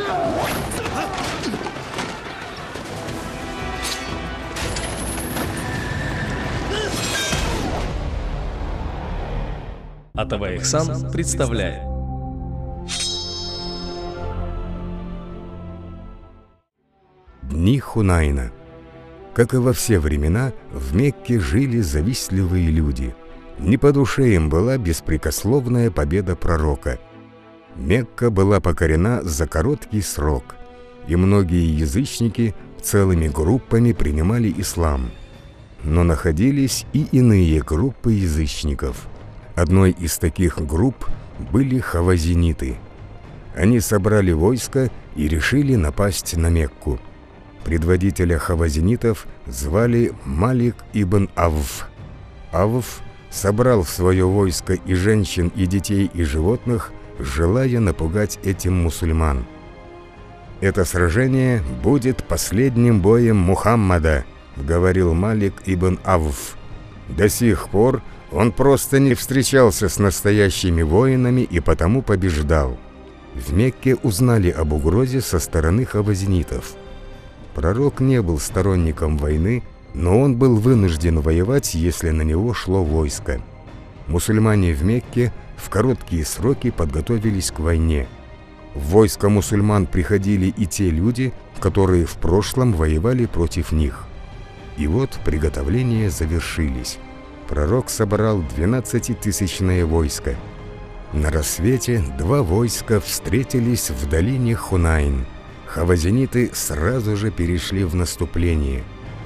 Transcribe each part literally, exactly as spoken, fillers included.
Атавай Ихсан представляет. Дни Хунайна. Как и во все времена, в Мекке жили завистливые люди. Не по душе им была беспрекословная победа пророка. Мекка была покорена за короткий срок, и многие язычники целыми группами принимали ислам. Но находились и иные группы язычников. Одной из таких групп были хавазиниты. Они собрали войско и решили напасть на Мекку. Предводителя хавазинитов звали Малик ибн Авф. Авф собрал в свое войско и женщин, и детей, и животных, желая напугать этим мусульман. «Это сражение будет последним боем Мухаммада», — говорил Малик ибн Авф. До сих пор он просто не встречался с настоящими воинами и потому побеждал. В Мекке узнали об угрозе со стороны хавазинитов. Пророк не был сторонником войны, но он был вынужден воевать, если на него шло войско. Мусульмане в Мекке в короткие сроки подготовились к войне. В войско мусульман приходили и те люди, которые в прошлом воевали против них. И вот приготовления завершились. Пророк собрал двенадцатитысячное войско. На рассвете два войска встретились в долине Хунайн. Хавазиниты сразу же перешли в наступление.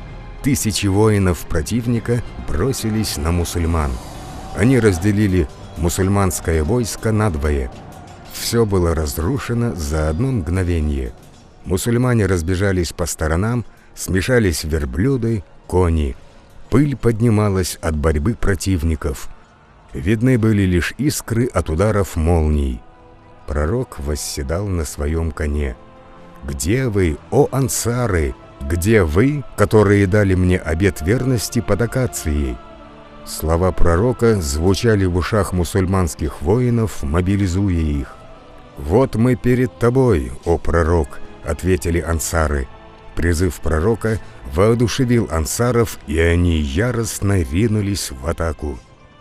Тысячи воинов противника бросились на мусульман. Они разделили мусульманское войско надвое. Все было разрушено за одно мгновение. Мусульмане разбежались по сторонам, смешались верблюды, кони. Пыль поднималась от борьбы противников. Видны были лишь искры от ударов молний. Пророк восседал на своем коне. «Где вы, о ансары? Где вы, которые дали мне обет верности под акацией?» Слова пророка звучали в ушах мусульманских воинов, мобилизуя их. «Вот мы перед тобой, о пророк», — ответили ансары. Призыв пророка воодушевил ансаров, и они яростно ринулись в атаку.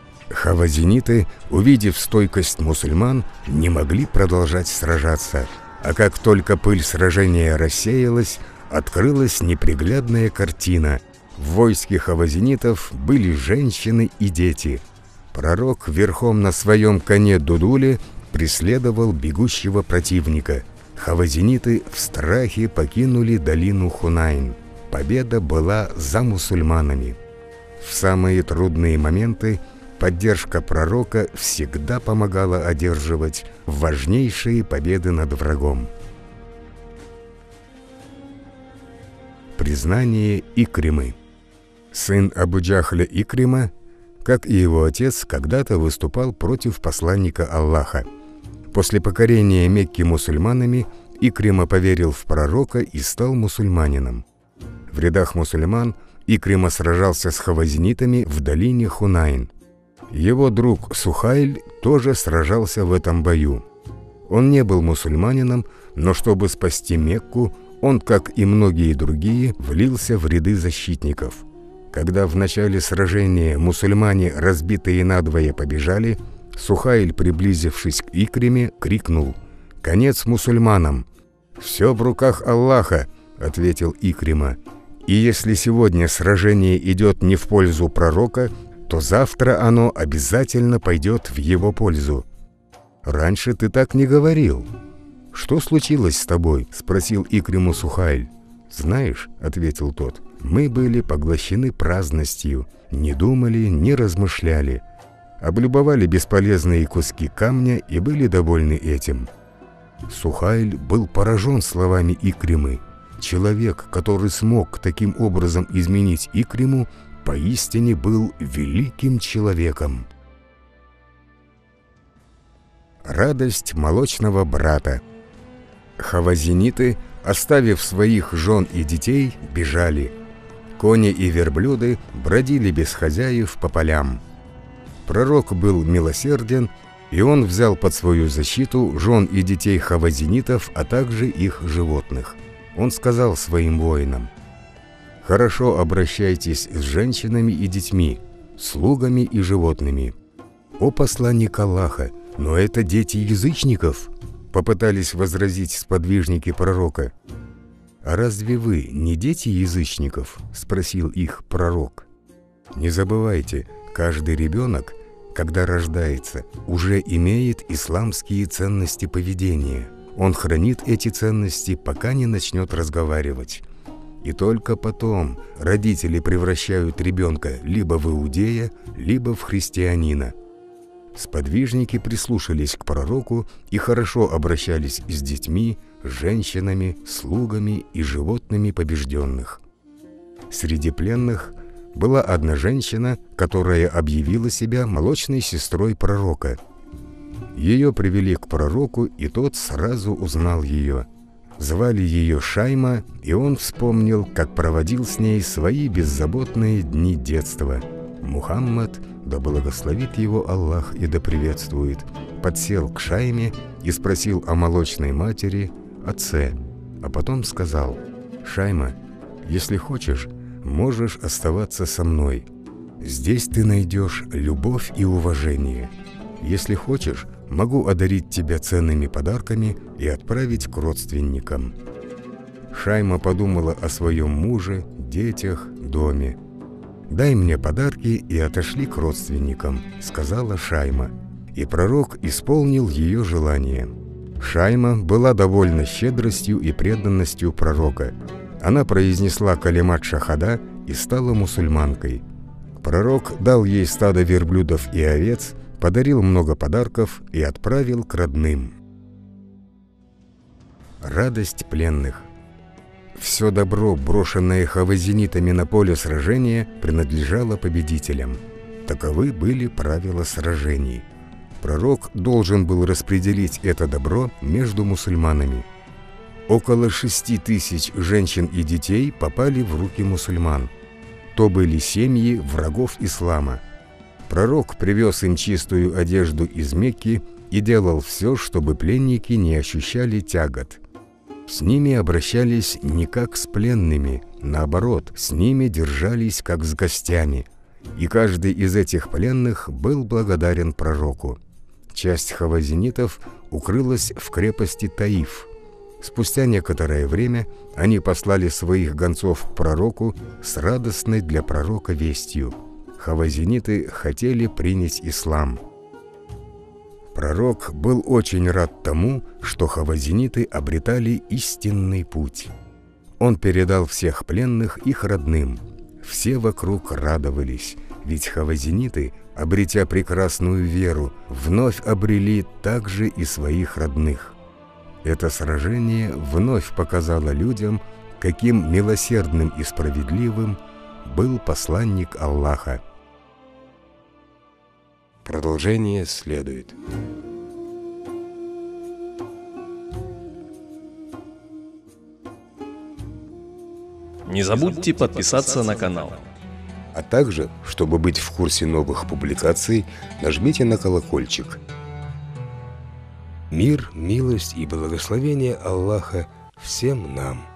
Хавазиниты, увидев стойкость мусульман, не могли продолжать сражаться. А как только пыль сражения рассеялась, открылась неприглядная картина. В войске хавазинитов были женщины и дети. Пророк верхом на своем коне Дудуле преследовал бегущего противника. Хавазиниты в страхе покинули долину Хунайн. Победа была за мусульманами. В самые трудные моменты поддержка пророка всегда помогала одерживать важнейшие победы над врагом. Признание Икримы. Сын Абу-Джахля Икрима, как и его отец, когда-то выступал против посланника Аллаха. После покорения Мекки мусульманами Икрима поверил в пророка и стал мусульманином. В рядах мусульман Икрима сражался с хавазинитами в долине Хунайн. Его друг Сухайль тоже сражался в этом бою. Он не был мусульманином, но чтобы спасти Мекку, он, как и многие другие, влился в ряды защитников. Когда в начале сражения мусульмане, разбитые надвое, побежали, Сухайль, приблизившись к Икриме, крикнул: «Конец мусульманам!» «Все в руках Аллаха», — ответил Икрима. «И если сегодня сражение идет не в пользу пророка, то завтра оно обязательно пойдет в его пользу». «Раньше ты так не говорил». «Что случилось с тобой?» — спросил Икриму Сухайль. «Знаешь», — ответил тот, — «мы были поглощены праздностью, не думали, не размышляли, облюбовали бесполезные куски камня и были довольны этим». Сухайль был поражен словами Икримы. Человек, который смог таким образом изменить Икриму, поистине был великим человеком. Радость молочного брата. Хавазиниты, оставив своих жен и детей, бежали. Кони и верблюды бродили без хозяев по полям. Пророк был милосерден И он взял под свою защиту жен и детей хавазинитов, а также их животных. Он сказал своим воинам: «Хорошо обращайтесь с женщинами и детьми, слугами и животными». «О посланник Аллаха, но это дети язычников!» — попытались возразить сподвижники пророка. «А разве вы не дети язычников?» — спросил их пророк. «Не забывайте, каждый ребенок, когда рождается, уже имеет исламские ценности поведения. Он хранит эти ценности, пока не начнет разговаривать. И только потом родители превращают ребенка либо в иудея, либо в христианина». Сподвижники прислушались к пророку и хорошо обращались с детьми, женщинами, слугами и животными побежденных. Среди пленных была одна женщина, которая объявила себя молочной сестрой пророка. Ее привели к пророку, и тот сразу узнал ее. Звали ее Шайма, и он вспомнил, как проводил с ней свои беззаботные дни детства. Мухаммад, да благословит его Аллах и да приветствует, подсел к Шайме и спросил о молочной матери, отце, а потом сказал: «Шайма, если хочешь, можешь оставаться со мной. Здесь ты найдешь любовь и уважение. Если хочешь, могу одарить тебя ценными подарками и отправить к родственникам». Шайма подумала о своем муже, детях, доме. «Дай мне подарки и отошли к родственникам», — сказала Шайма. И пророк исполнил ее желание. Шайма была довольна щедростью и преданностью пророка. Она произнесла калимат шахада и стала мусульманкой. Пророк дал ей стадо верблюдов и овец, подарил много подарков и отправил к родным. Радость пленных. Все добро, брошенное хавазинитами на поле сражения, принадлежало победителям. Таковы были правила сражений. Пророк должен был распределить это добро между мусульманами. Около шести тысяч женщин и детей попали в руки мусульман. То были семьи врагов ислама. Пророк привез им чистую одежду из Мекки и делал все, чтобы пленники не ощущали тягот. С ними обращались не как с пленными, наоборот, с ними держались как с гостями. И каждый из этих пленных был благодарен пророку. Часть хавазинитов укрылась в крепости Таиф. Спустя некоторое время они послали своих гонцов к пророку с радостной для пророка вестью. Хавазиниты хотели принять ислам. Пророк был очень рад тому, что хавазиниты обретали истинный путь. Он передал всех пленных их родным. Все вокруг радовались, ведь хавазиниты, обретя прекрасную веру, вновь обрели также и своих родных. Это сражение вновь показало людям, каким милосердным и справедливым был посланник Аллаха. Продолжение следует. Не забудьте подписаться на канал. А также, чтобы быть в курсе новых публикаций, нажмите на колокольчик. Мир, милость и благословение Аллаха всем нам.